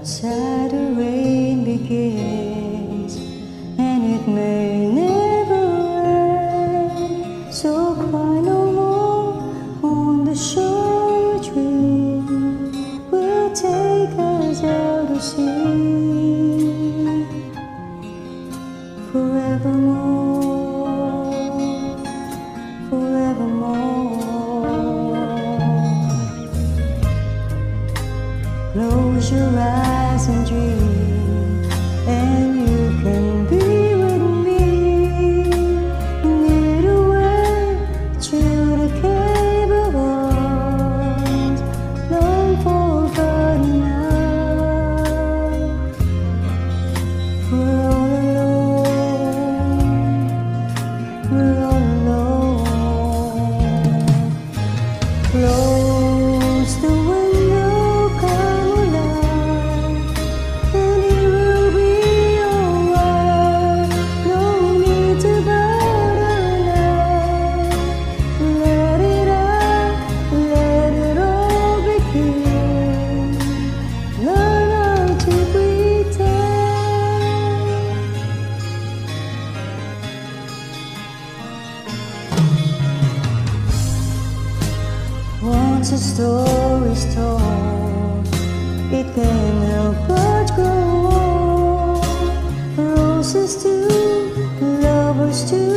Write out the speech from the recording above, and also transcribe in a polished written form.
outside the rain begins, and it may never end. So cry no more on the shore. Your dream will take us out to sea forevermore, forevermore. Close your eyes and dream, and you can be with me. Lead away through the cave of walls, long forgotten now. We're all alone, we're all alone. Close the window, come alive, and it will be alright. No need to bow down now. Let it out, let it all begin. Learn how to pretend. Once a story's told, it can't help but grow. Roses too, lovers too.